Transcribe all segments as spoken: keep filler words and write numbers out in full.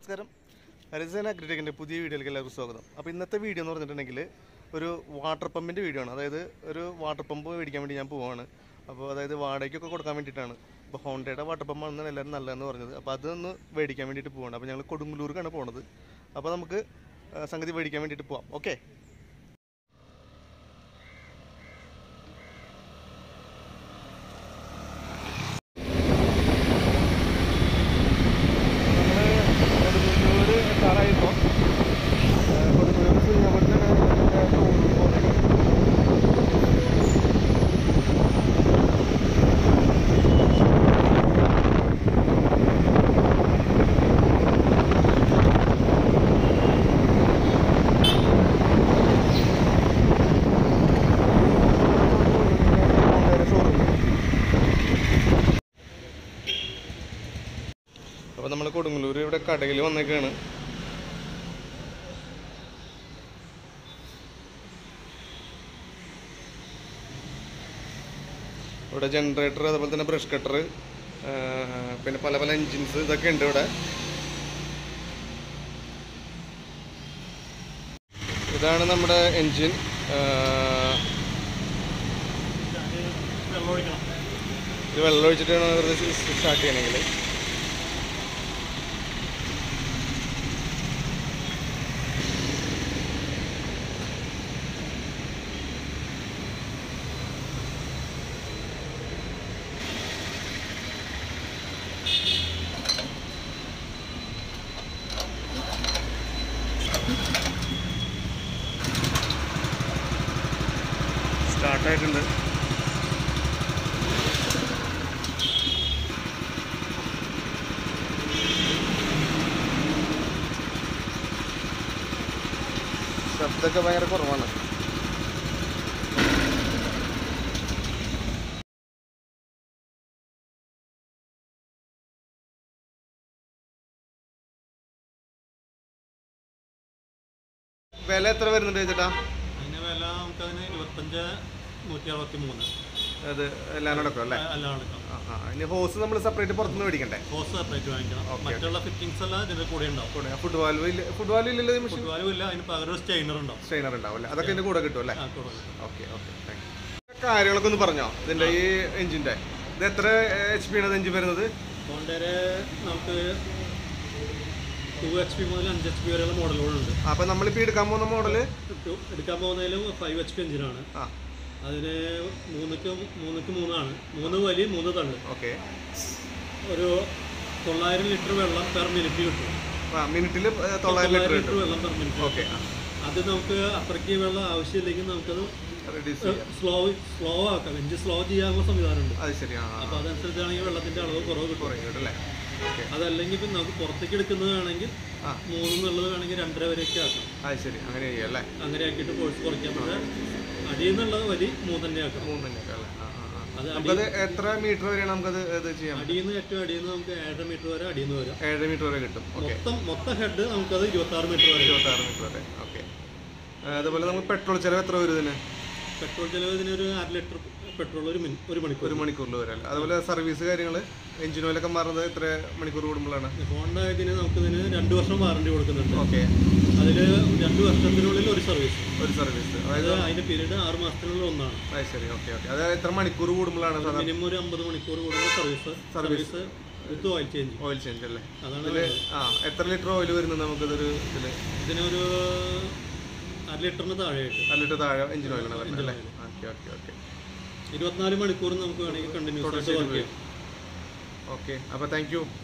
നമസ്കാരം. ഹരിസേന അഗ്രിടെക്കിൻ്റെ പുതിയ വീഡിയോയിലേക്ക് എല്ലാവർക്കും സ്വാഗതം. അപ്പോൾ ഇന്നത്തെ വീഡിയോ എന്ന് പറഞ്ഞിട്ടുണ്ടെങ്കിൽ ഒരു വാട്ടർ പമ്പിൻ്റെ വീഡിയോ ആണ്. അതായത് ഒരു വാട്ടർ പമ്പ് മേടിക്കാൻ വേണ്ടി ഞാൻ പോവാണ്. അപ്പോൾ അതായത് വാടകയ്ക്കൊക്കെ കൊടുക്കാൻ വേണ്ടിയിട്ടാണ്. അപ്പോൾ ഹോണ്ടയുടെ വാട്ടർ പമ്പാണെന്ന് എല്ലാവരും നല്ലതെന്ന് പറഞ്ഞത്. അപ്പോൾ അതൊന്ന് മേടിക്കാൻ വേണ്ടിയിട്ട് പോവാണ്. അപ്പോൾ ഞങ്ങൾ കൊടുങ്ങല്ലൂർക്കാണ് പോണത്. അപ്പോൾ നമുക്ക് സംഗതി മേടിക്കാൻ വേണ്ടിയിട്ട് പോവാം. ഓക്കെ. അപ്പോൾ നമ്മൾ കൊടുങ്ങല്ലൂർ ഇവിടെ കടയിൽ വന്നേക്കാണ്. ഇവിടെ ജനറേറ്റർ, അതുപോലെ തന്നെ ബ്രഷ് കട്ടർ, പിന്നെ പല പല എൻജിൻസ് ഇതൊക്കെ ഉണ്ട് ഇവിടെ. ഇതാണ് നമ്മുടെ എൻജിൻ. ഇത് വെള്ളം ഒഴിച്ചിട്ടാണ് വെറുതെ സ്റ്റാർട്ട് ചെയ്യണമെങ്കിൽ. സ്റ്റാർട്ടായിട്ടുണ്ട്. ശബ്ദമൊക്കെ ഭയങ്കര കുറവാണ്. വില എത്ര വരുന്നുണ്ട് ചേട്ടാ? അതിന് വില നമുക്കതിന് ഇരുപത്തഞ്ച് നൂറ്റി അറുപത്തി മൂന്ന്. അത് എല്ലാം അടക്കം അല്ലേ? എല്ലാം അടക്കം. ആ ഇനി ഹോസ് നമ്മൾ സെപ്പറേറ്റ് പുറത്തുനിന്ന് മേടിക്കണ്ടേ? ഹോസ് സെപ്പറേറ്റ് വാങ്ങിക്കണം. മറ്റുള്ള ഫിറ്റിംഗ്സ് എല്ലാം ഇതിന്റെ കൂടെ ഉണ്ടാവും. ഫുഡ് വാൽവ് ഇല്ല? ഫുഡ് വാൽവ് ഇല്ലല്ലോ? ഫുഡ് വാൽവ് ഇല്ല, അതിന് പകരം സ്റ്റെയിനർ ഉണ്ടാവും. സ്റ്റെയിനർ ഉണ്ടാവും അല്ലേ? അതൊക്കെ ഇതിന്റെ കൂടെ കിട്ടും അല്ലേ? Okay okay thank you. കാര്യങ്ങളൊക്കെ ഒന്ന് പറഞ്ഞോ ഇതിന്റെ ഈ എഞ്ചിന്റെ? ഇത് എത്ര എച്ച് പി ആണ് എഞ്ചിൻ വരുന്നത്? ഹോണ്ടയുടെ നമുക്ക് ടു എച്ച് പി മുതൽ അഞ്ച് എച്ച് പി വരെയുള്ള മോഡലുകളുണ്ട്. അപ്പൊ നമ്മളിപ്പോ എടുക്കാൻ പോകുന്ന മോഡല് എടുക്കാൻ പോകുന്നതിലും ഫൈവ് എച്ച് പി എഞ്ചിനാണ്. അതിന് മൂന്നുക്ക് മൂന്നുക്ക് മൂന്നാണ്. മൂന്ന് വലി മൂന്ന് തള്ളു. ഓക്കെ. ഒരു തൊള്ളായിരം ലിറ്റർ വെള്ളം പെർ മിനിറ്റ് കിട്ടും. മിനിറ്റിൽ തൊള്ളായിരം ലിറ്റർ വെള്ളം പെർ മിനിറ്റ്. ഓക്കെ. അത് നമുക്ക് അത്രയ്ക്ക് വെള്ളം ആവശ്യമില്ലെങ്കിൽ നമുക്കത് സ്ലോ സ്ലോ ആക്കാം. എഞ്ചിൻ സ്ലോ ചെയ്യാനുള്ള സംവിധാനമുണ്ട്. അത് ശരിയാണ്. അപ്പോൾ അതനുസരിച്ചാണെങ്കിൽ വെള്ളത്തിന്റെ അളവ് കുറവ് കുറയും. അതല്ലെങ്കിൽ ഇപ്പം നമുക്ക് പുറത്തേക്ക് എടുക്കുന്നതാണെങ്കിൽ മൂന്നുള്ളത് വേണമെങ്കിൽ രണ്ടര വരെയൊക്കെ ആക്കാം. അത് ശരി. അങ്ങനെ ചെയ്യല്ലേ? അങ്ങനെ ആക്കിയിട്ട് ഫോഴ്സ് കുറയ്ക്കാൻ പറ്റും. അടിയിൽ നിന്നുള്ളത് വലി മൂന്നെ ആക്കാം. അത് എത്ര മീറ്റർ വരെയാണ് നമുക്കത് ചെയ്യാം? അടിയിൽ നിന്ന് ഏറ്റവും അടിയിൽ നിന്ന് നമുക്ക് ഏഴര മീറ്റർ വരെ അടിയിൽ നിന്ന് വരാം. ഏഴര മീറ്റർ വരെ കിട്ടും. മൊത്തം മൊത്തം ഹെഡ് നമുക്കത് ഇരുപത്തി ആറ് മീറ്റർ വരെ. ഇരുപത്തി ആറ് മീറ്റർ വരെ. ഓക്കെ. അതുപോലെ നമുക്ക് പെട്രോൾ ചിലവ് എത്ര വരും ഇതിന്? പെട്രോൾ ചിലവ് ഇതിനൊരു അര ലിറ്റർ പെട്രോൾ ഒരു ഒരു മണിക്കൂർ ഒരു മണിക്കൂറിൽ വരാം. അതുപോലെ സർവീസ് കാര്യങ്ങൾ എഞ്ചിൻ ഓയിലൊക്കെ മാറുന്നത് എത്ര മണിക്കൂർ കൂടുമ്പോഴാണ്? ഹോണ്ട ഇതിന് നമുക്ക് ഇതിന് രണ്ട് വർഷം വാറണ്ടി കൊടുക്കുന്നുണ്ട്. ഓക്കെ. അതിൽ രണ്ട് വർഷത്തിനുള്ളിൽ ഒരു സർവീസ് ഒരു സർവീസ് അതായത് അതിന്റെ പീരീഡ് ആറ് മാസത്തിനുള്ളിൽ ഒന്നാണ്. അത് ശരി. Okay okay. അത് എത്ര മണിക്കൂർ കൂടുമ്പോഴാണ്? മിനിമം ഒരു അമ്പത് മണിക്കൂർ കൂടുമ്പോൾ service service with oil change. Oil change അല്ലേ? അതാണ്. ആ എത്ര ലിറ്റർ ഓയിൽ വരുന്നത് നമുക്കിതൊരു ഇതിൽ? ഇതിനൊരു അര ലിറ്ററിന് താഴെയായിട്ട്. അര ലിറ്റർ താഴെ എഞ്ചിൻ ഓയിലാണ് വരുന്നത് അല്ലേ? Okay okay okay. ഇരുപത്തിനാല് മണിക്കൂർ നമുക്ക് വേണമെങ്കിൽ കണ്ടിന്യൂസ് ആയിട്ട് വർക്ക് ചെയ്യാം. ഓക്കെ. അപ്പോൾ താങ്ക് യു.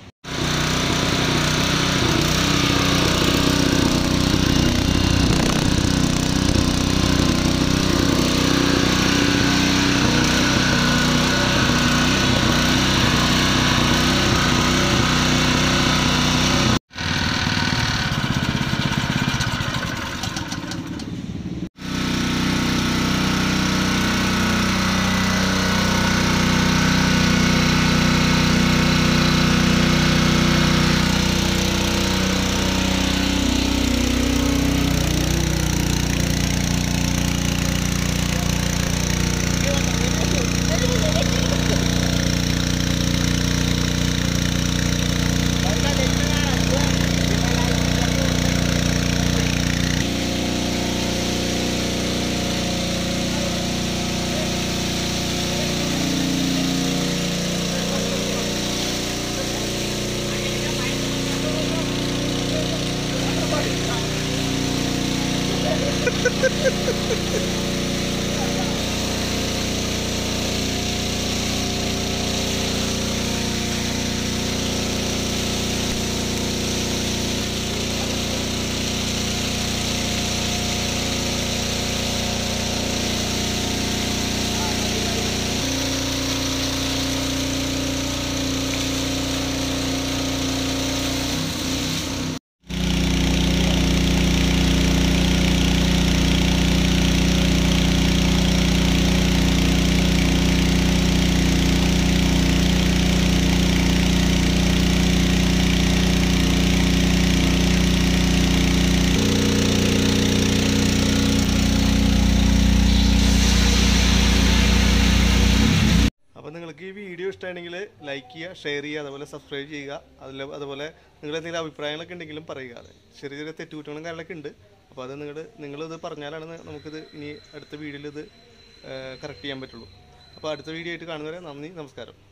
വീഡിയോ ഇഷ്ടമാണെങ്കിൽ ലൈക്ക് ചെയ്യുക, ഷെയർ ചെയ്യുക, അതുപോലെ സബ്സ്ക്രൈബ് ചെയ്യുക. അതിൽ അതുപോലെ നിങ്ങൾ എന്തെങ്കിലും അഭിപ്രായങ്ങളൊക്കെ ഉണ്ടെങ്കിലും പറയുക. അതെ, ചെറിയ ചെറിയ തെറ്റുകുറ്റങ്ങളും കാര്യങ്ങളൊക്കെ ഉണ്ട്. അപ്പോൾ അത് നിങ്ങൾ നിങ്ങളിത് പറഞ്ഞാലാണ് നമുക്കിത് ഇനി അടുത്ത വീഡിയോയിൽ ഇത് കറക്റ്റ് ചെയ്യാൻ പറ്റുള്ളൂ. അപ്പോൾ അടുത്ത വീഡിയോ ആയിട്ട് കാണുന്നവരെ നന്ദി, നമസ്കാരം.